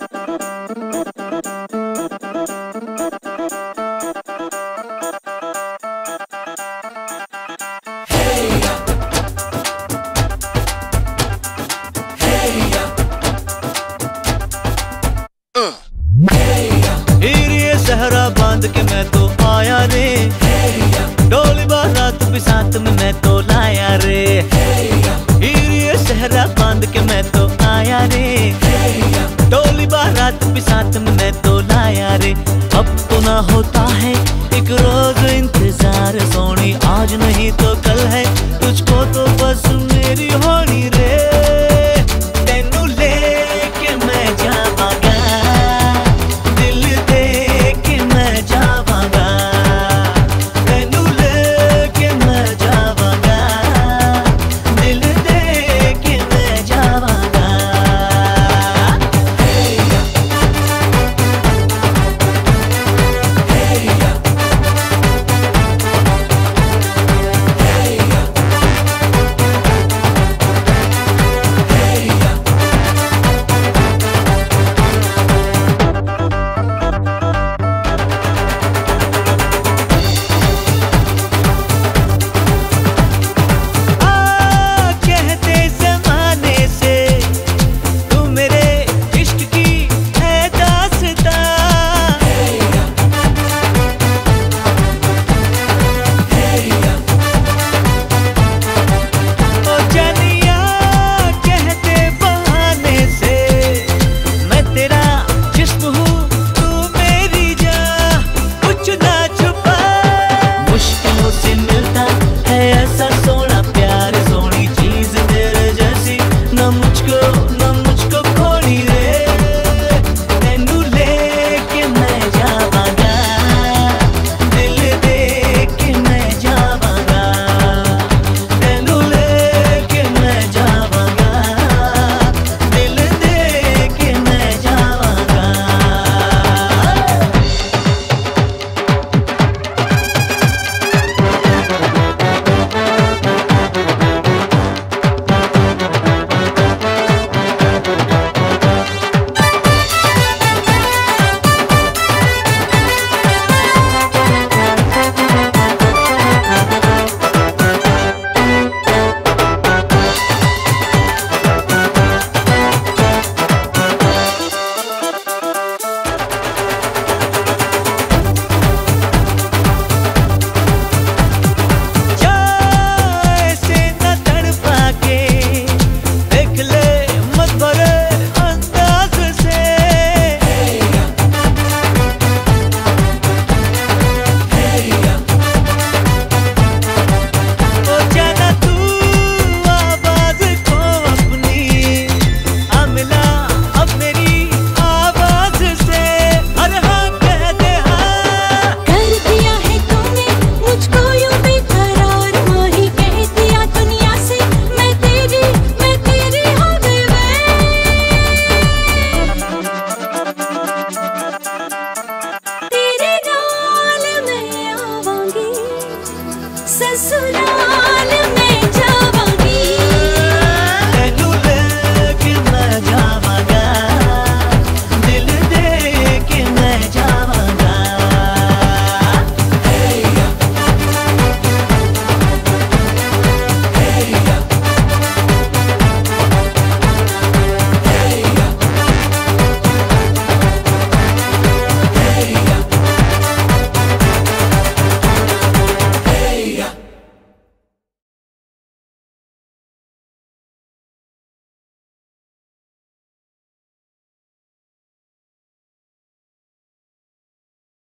सहरा बांध के मैं तो आया रे, डोली बारात भी साथ में मैं तो लाया रे। ये सहरा बांध के मैं तो आया रे, डोली बारात भी साथ में मैं तो लाया रे। अब तो ना होता है एक रोज इंतजार सोनी, आज नहीं तो कल है तुझको तो बस मेरी होनी रे। तेनू लेके मैं जावांगा, दिल दे के मैं जावांगा, तेनू लेके मैं जावांगा, दिल दे के मैं जावांगा। ससुराल